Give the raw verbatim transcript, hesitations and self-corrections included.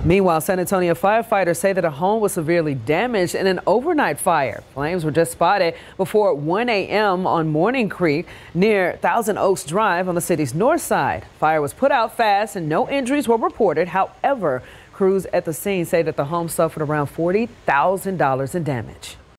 Meanwhile, San Antonio firefighters say that a home was severely damaged in an overnight fire. Flames were just spotted before one a m on Morning Creek near Thousand Oaks Drive on the city's north side. Fire was put out fast and no injuries were reported. However, crews at the scene say that the home suffered around forty thousand dollars in damage.